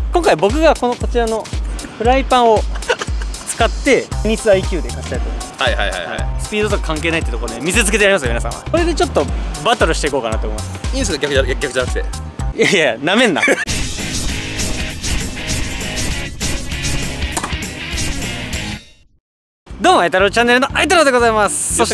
今回僕がこちらのフライパンを使ってテニス IQ で勝ちたいと思います。はいはいはいはい。スピードとか関係ないってところで見せつけてやりますよ皆さんは。これでちょっとバトルしていこうかなと思います。 いいんですか、逆じゃなくて。 いやいや、なめんな。どうも、あいたろうチャンネルのあいたろうでございます。そして、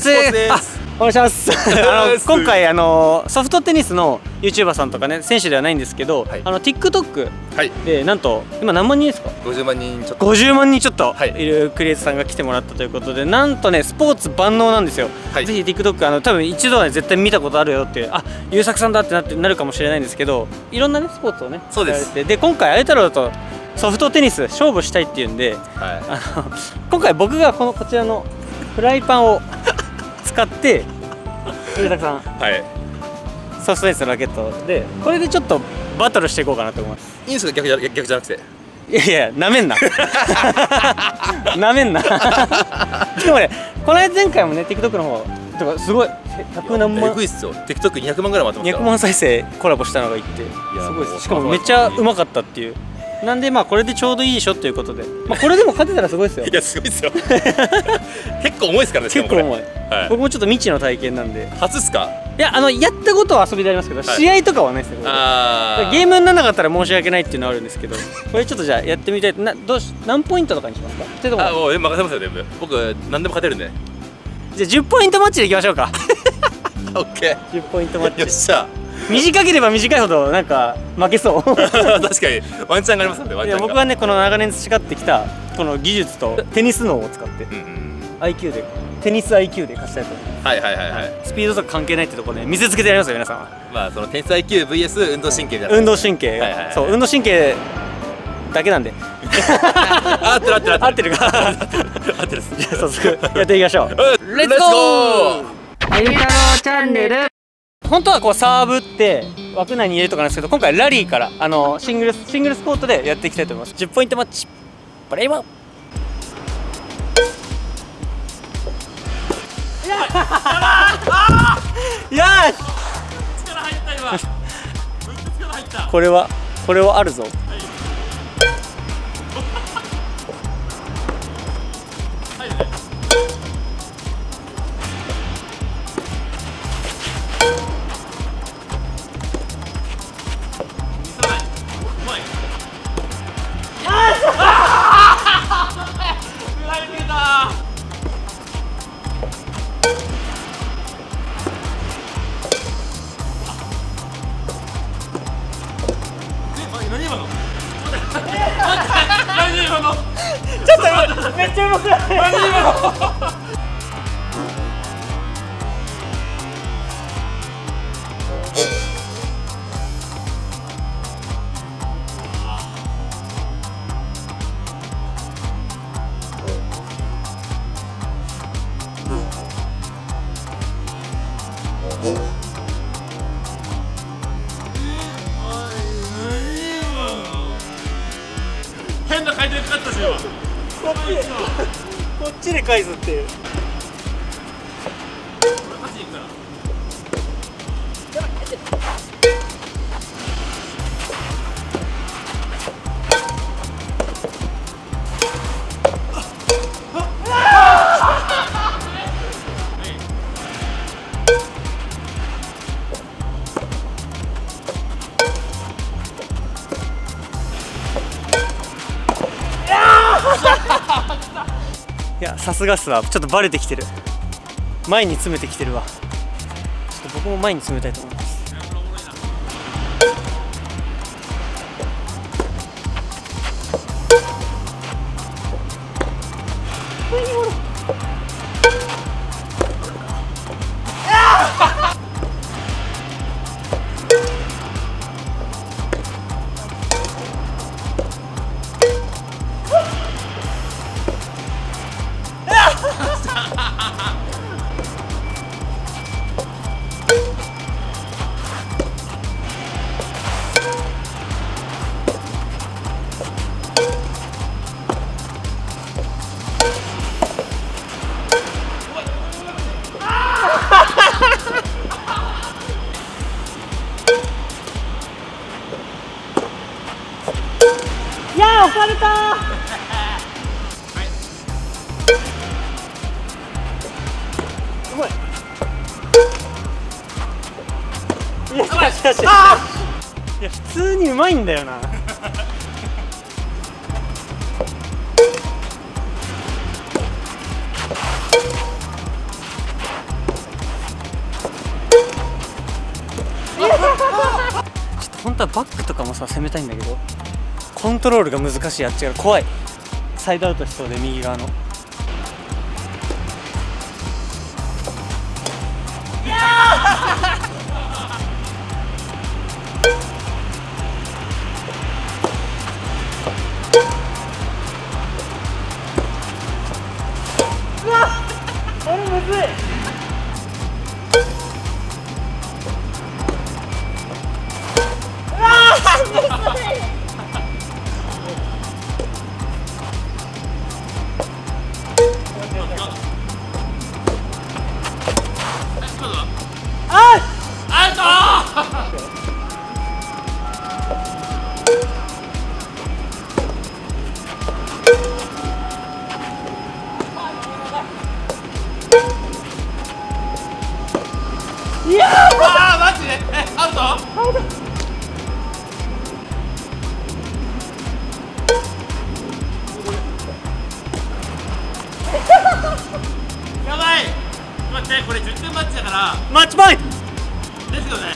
お願いします。今回ソフトテニスの YouTuber さんとかね、選手ではないんですけど、TikTok でなんと今何万人ですか？50万人ちょっと。50万人ちょっといるクリエイターさんが来てもらったということで、なんとねスポーツ万能なんですよ。ぜひ TikTok 多分一度はね絶対見たことあるよっていう、あ、優作さんだってなるかもしれないんですけど、いろんなねスポーツをね、そうです。で今回あいたろうとソフトテニス勝負したいっていうんで、今回僕がこちらのフライパンを使って優作さん、ソフトテニスのラケットでこれでちょっとバトルしていこうかなと思います。いいんですか、逆じゃなくて。いやいや、なめんな。なめんな。でもね、この間前回もね TikTok の方とかすごい100何万、えぐいっすよ。 TikTok200 万ぐらい回ってますから。200万再生コラボしたのがいって、すごいです。しかもめっちゃうまかったっていう。なんでまあこれでちょうどいいでしょということで、まあこれでも勝てたらすごいですよ。いや、すごいですよ。結構重いですからね。結構重い。僕もちょっと未知の体験なんで。初っすか？いや、やったことは遊びでありますけど、試合とかはないですよ。ゲームにならなかったら申し訳ないっていうのはあるんですけど、これちょっとじゃあやってみたい。何ポイントとかにしますか？あ、もう任せますよ全部。僕何でも勝てるんで。じゃあ10ポイントマッチでいきましょうか。オッケー。10ポイントマッチ。よっしゃ。短ければ短いほどなんか負けそう。確かにワンチャンがありますので。いや、僕はねこの長年培ってきたこの技術とテニス脳を使って IQ でテニス IQ で勝ちたいと思います。はいはいはいはい。スピードとか関係ないってところで見せつけてやりますよ皆さんは。まあそのテニス IQ vs 運動神経じゃない。運動神経、そう、運動神経だけなんで。合ってる合ってる合ってるか。合ってる。じゃあ早速やっていきましょう。レッツゴー。あゆたろうチャンネル。本当はこうサーブって枠内に入れるとかなんですけど、今回ラリーからシングルスコートでやっていきたいと思います。10ポイントマッチプレイボール。よし、力入った今。力入った。これはあるぞ。ちょっとめっちゃうまくない？変な回転かかったしよ。こっちで返すっていう。いや、さすがっすわ。ちょっとバレてきてる。前に詰めてきてるわ。ちょっと僕も前に詰めたいと思います。 いやー押されたー。うまい。いやしかしいや普通にうまいんだよな。ちょっと本当はバックとかもさ攻めたいんだけど、コントロールが難しいやつが怖い。サイドアウトしそうで右側の。うわっこれむずい。いやーマジでアウト。やばい。待ってこれ10点マッチだからマッチポイントですよね。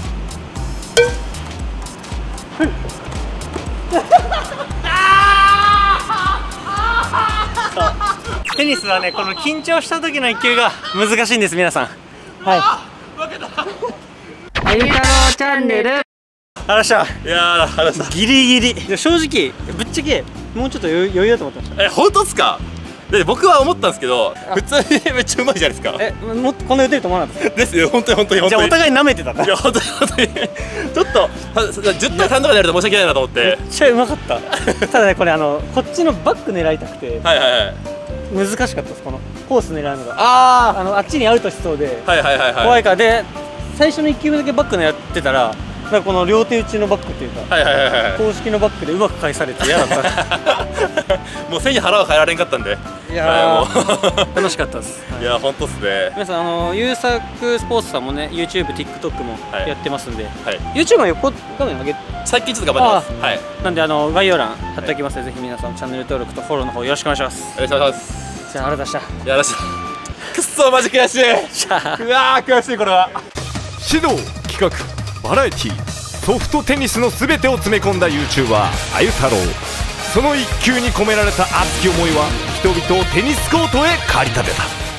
テニスはねこの緊張した時の1球が難しいんです皆さん。はい。 負けた。 あゆ太郎チャンネル。あらした。 いやーあらした。 ギリギリ。正直ぶっちゃけもうちょっと余裕だと思ってました。 本当っすか。で僕は思ったんですけど普通にめっちゃうまいじゃないですか。 もっとこんな打てると思わなかったですよ。本当にじゃあお互い舐めてたな。 いや本当にちょっと10対3とかになると申し訳ないなと思って。 めっちゃうまかった。ただねこれこっちのバック狙いたくてはいはいはい難しかったです。このコース狙うのがあっちにアウトしそうではいはいはいはい怖いからで最初の1球目だけバック狙ってたらなんかこの両手打ちのバックっていうか公式のバックでうまく返されて嫌だった。 もう背に腹は変えられんかったんで。 いやー楽しかったです。 いや本当っすね。 皆さん優作スポーツさんもね YouTube、TikTok もやってますんで YouTube は横画面上げ最近ちょっと頑張ってます。はい。 なんで概要欄貼っておきますのでぜひ皆さんチャンネル登録とフォローの方よろしくお願いします。 お願いします。 じゃあありがとうございました。 やらした。くっそマジ悔しい。うわー悔しいこれは。 指導企画バラエティソフトテニスのすべてを詰め込んだ YouTuber あゆ太郎。その一球に込められた熱き思いは人々をテニスコートへ駆り立てた。